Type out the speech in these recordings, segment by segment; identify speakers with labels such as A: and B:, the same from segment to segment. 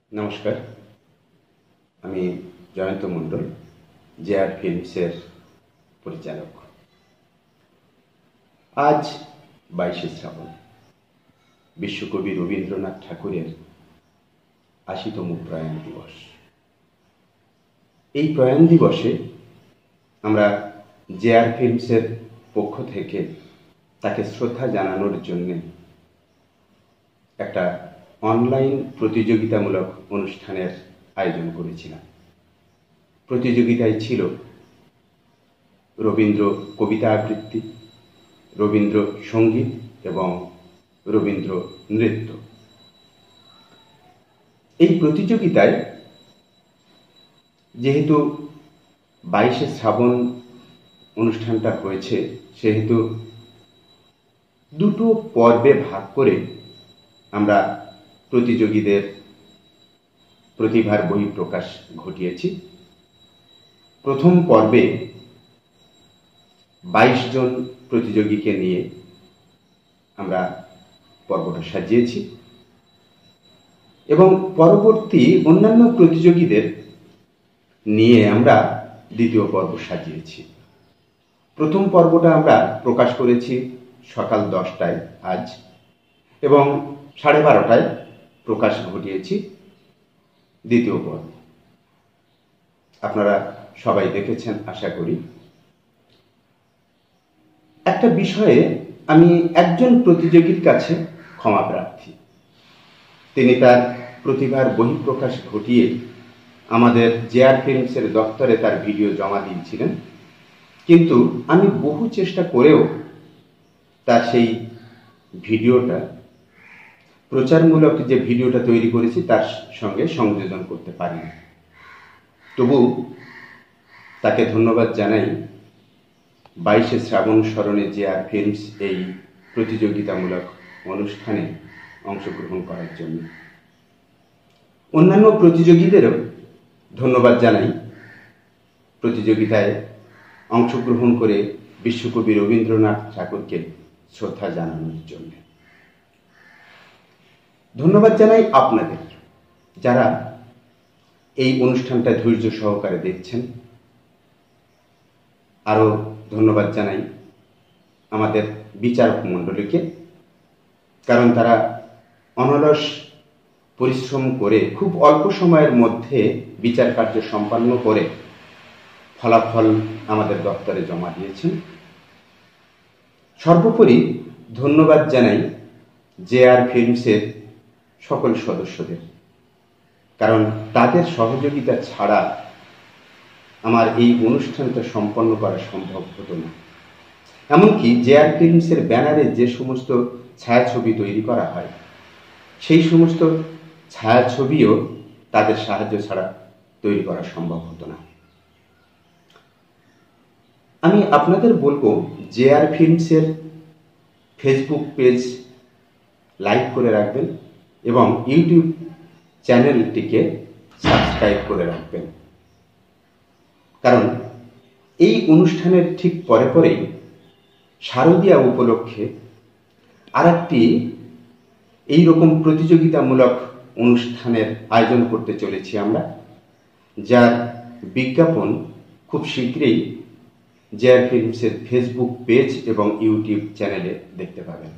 A: নমস্কার, আমি জয়ন্ত মণ্ডল, জেআর ফিল্মসের পরিচালক। আজ 22শে শ্রাবণ, বিশ্বকবি রবীন্দ্রনাথ ঠাকুরের ৮০তম প্রয়াণ দিবস। এই প্রয়াণ দিবসে আমরা জেআর ফিল্মসের পক্ষ থেকে তাকে শ্রদ্ধা জানানোর জন্য একটা অনলাইন প্রতিযোগিতামূলক অনুষ্ঠানের আয়োজন করেছিলাম। প্রতিযোগিতায় ছিল রবীন্দ্র কবিতা আবৃত্তি, রবীন্দ্র সঙ্গীত এবং রবীন্দ্র নৃত্য। এই প্রতিযোগিতায় যেহেতু 22শে শ্রাবণ অনুষ্ঠানটা হয়েছে, সেহেতু দুটো পর্বে ভাগ করে আমরা প্রতিযোগীদের প্রতিভার বহিঃপ্রকাশ ঘটিয়েছি। প্রথম পর্বে 22 জন প্রতিযোগীকে নিয়ে আমরা পর্বটা সাজিয়েছি এবং পরবর্তী অন্যান্য প্রতিযোগীদের নিয়ে আমরা দ্বিতীয় পর্ব সাজিয়েছি। প্রথম পর্বটা আমরা প্রকাশ করেছি সকাল 10টায় আজ, এবং 12:30টায় প্রকাশ ঘটিয়েছি দ্বিতীয় পর্ব। আপনারা সবাই দেখেছেন আশা করি। একটা বিষয়ে আমি একজন প্রতিযোগীর কাছে ক্ষমা প্রার্থী। তিনি তার প্রতিভার বহিঃপ্রকাশ ঘটিয়ে আমাদের জেআর ফিল্মসের দপ্তরে তার ভিডিও জমা দিয়েছিলেন, কিন্তু আমি বহু চেষ্টা করেও তার সেই ভিডিওটা, প্রচারমূলক যে ভিডিওটা তৈরি করেছি, তার সঙ্গে সংযোজন করতে পারিনি। তবু তাকে ধন্যবাদ জানাই 22শে শ্রাবণ স্মরণে জেআর ফিল্মস এই প্রতিযোগিতামূলক অনুষ্ঠানে অংশগ্রহণ করার জন্য। অন্যান্য প্রতিযোগীদেরও ধন্যবাদ জানাই প্রতিযোগিতায় অংশগ্রহণ করে বিশ্বকবি রবীন্দ্রনাথ ঠাকুরকে শ্রদ্ধা জানানোর জন্য। ধন্যবাদ জানাই আপনাদের, যারা এই অনুষ্ঠানটা ধৈর্য সহকারে দেখছেন। আরও ধন্যবাদ জানাই আমাদের বিচারক মণ্ডলীকে, কারণ তারা অনলস পরিশ্রম করে খুব অল্প সময়ের মধ্যে বিচার কার্য সম্পন্ন করে ফলাফল আমাদের দপ্তরে জমা দিয়েছেন। সর্বোপরি ধন্যবাদ জানাই জেআর ফিল্মসের সকল সদস্যদের, কারণ তাদের সহযোগিতা ছাড়া আমার এই অনুষ্ঠানটা সম্পন্ন করা সম্ভব হতো না। এমনকি জেআর ফিল্মসের ব্যানারে যে সমস্ত ছায়াছবি তৈরি করা হয়, সেই সমস্ত ছায়াছবিও তাদের সাহায্য ছাড়া তৈরি করা সম্ভব হতো না। আমি আপনাদের বলবো, জেআর ফিল্মসের ফেসবুক পেজ লাইক করে রাখবেন এবং ইউটিউব চ্যানেলটিকে সাবস্ক্রাইব করে রাখবেন, কারণ এই অনুষ্ঠানের ঠিক পরে পরেই শারদীয়া উপলক্ষে আরেকটি এইরকম প্রতিযোগিতামূলক অনুষ্ঠানের আয়োজন করতে চলেছি আমরা, যার বিজ্ঞাপন খুব শীঘ্রই জেআর ফিল্মসের ফেসবুক পেজ এবং ইউটিউব চ্যানেলে দেখতে পাবেন।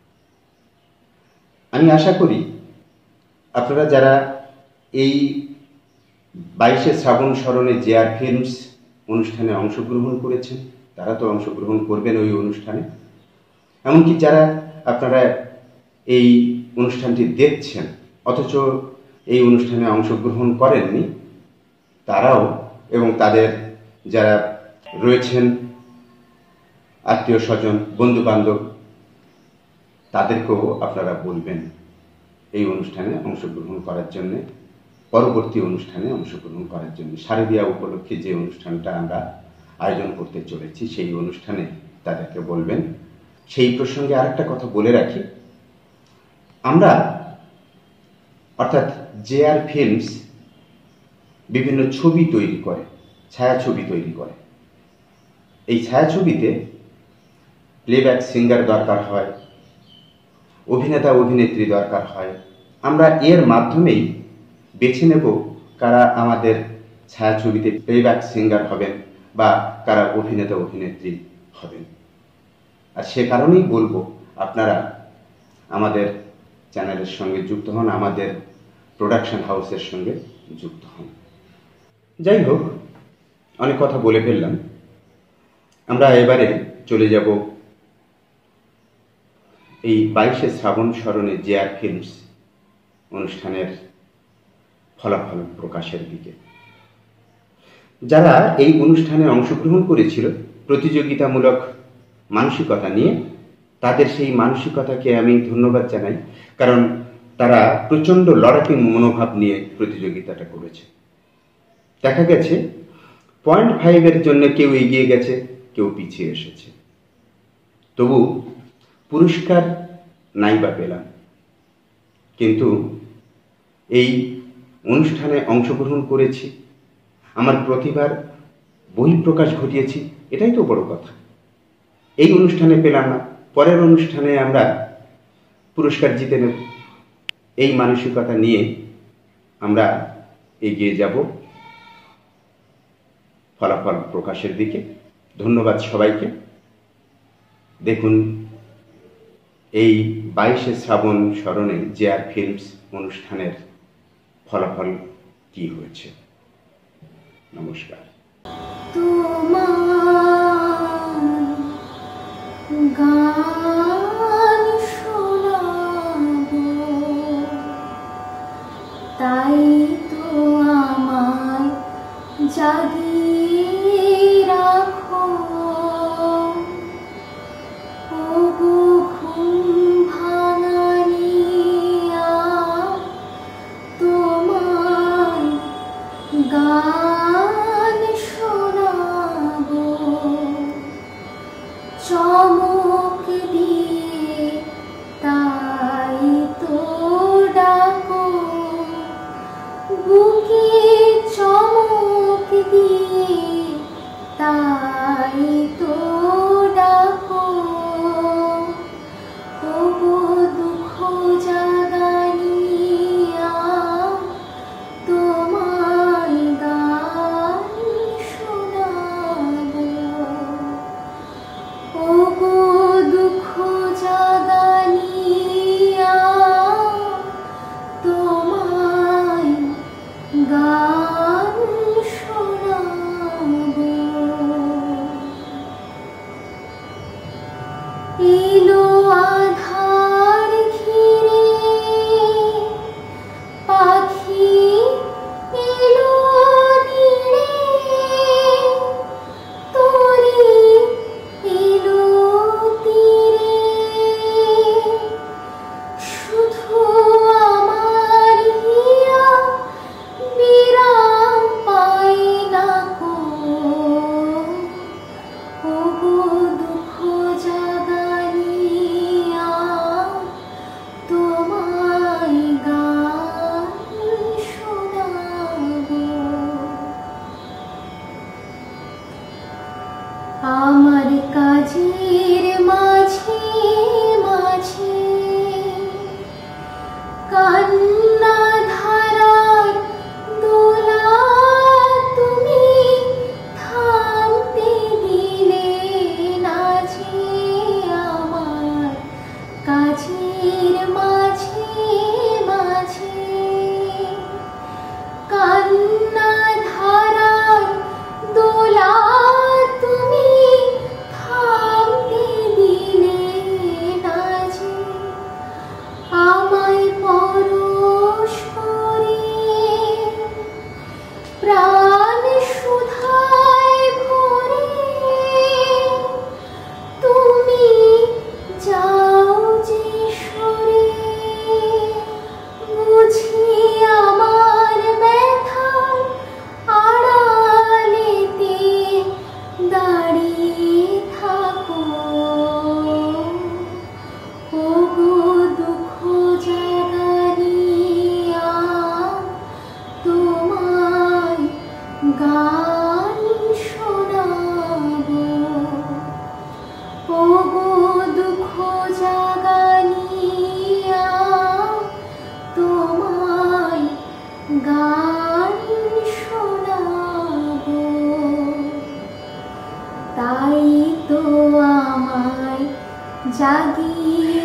A: আমি আশা করি আপনারা যারা এই 22শে শ্রাবণ স্মরণে জেআর ফিল্মস অনুষ্ঠানে অংশগ্রহণ করেছেন, তারা তো অংশগ্রহণ করবেন ওই অনুষ্ঠানে। এমনকি যারা আপনারা এই অনুষ্ঠানটি দেখছেন অথচ এই অনুষ্ঠানে অংশগ্রহণ করেননি, তারাও এবং তাদের যারা রয়েছেন আত্মীয় স্বজন, বন্ধু বান্ধব, তাদেরকেও আপনারা বলবেন এই অনুষ্ঠানে অংশগ্রহণ করার জন্য, পরবর্তী অনুষ্ঠানে অংশগ্রহণ করার জন্য। শারদীয়া উপলক্ষে যে অনুষ্ঠানটা আমরা আয়োজন করতে চলেছি, সেই অনুষ্ঠানে তাদেরকে বলবেন। সেই প্রসঙ্গে আরেকটা কথা বলে রাখি, আমরা অর্থাৎ জেআর ফিল্মস বিভিন্ন ছবি তৈরি করে, ছায়াছবি তৈরি করে। এই ছায়াছবিতে প্লেব্যাক সিঙ্গার দরকার হয়, অভিনেতা অভিনেত্রী দরকার হয়। আমরা এর মাধ্যমেই বেছে নেব কারা আমাদের ছায়াছবিতে প্লেব্যাক সিঙ্গার হবেন বা কারা অভিনেতা অভিনেত্রী হবেন। আর সে কারণেই বলবো আপনারা আমাদের চ্যানেলের সঙ্গে যুক্ত হন, আমাদের প্রোডাকশন হাউসের সঙ্গে যুক্ত হন। যাই হোক, অনেক কথা বলে ফেললাম। আমরা এবারে চলে যাব এই 22শে শ্রাবণ স্মরণে JR ফিল্মস অনুষ্ঠানের ফলাফল প্রকাশের দিকে। যারা এই অনুষ্ঠানে অংশগ্রহণ করেছিল প্রতিযোগিতামূলক মানসিকতা নিয়ে, তাদের সেই মানসিকতাকে আমি ধন্যবাদ জানাই, কারণ তারা প্রচণ্ড লড়াকু মনোভাব নিয়ে প্রতিযোগিতাটা করেছে। দেখা গেছে 0.5-এর জন্য কেউ এগিয়ে গেছে, কেউ পিছিয়ে এসেছে, তবু পুরস্কার নাই বা পেলাম। কিন্তু এই অনুষ্ঠানে অংশগ্রহণ করেছি, আমার প্রতিভার বহিঃপ্রকাশ ঘটিয়েছি, এটাই তো বড় কথা। এই অনুষ্ঠানে পেলাম না, পরের অনুষ্ঠানে আমরা পুরস্কার জিতে নেব। এই মানসিকতা নিয়ে আমরা এগিয়ে যাব ফলাফল প্রকাশের দিকে। ধন্যবাদ সবাইকে। দেখুন এই 22শে শ্রাবণ স্মরণে JR ফিল্মস অনুষ্ঠানের ফলাফল কি হয়েছে। নমস্কার।
B: গান শোনাবো, তাই তো আমায় জাগিয়ে রাখো। ওগো ঘুম ভাঙানিয়া, তোমায় গান শোনাবো। চমক দিয়ে তাই তো ডাকো, বুকে চমক দিয়ে তাই তো ডাকো। ওগো দুঃখ জাগানিয়া, তোমায় গান গান শোনাবো। তাই তো আমায় জাগিয়ে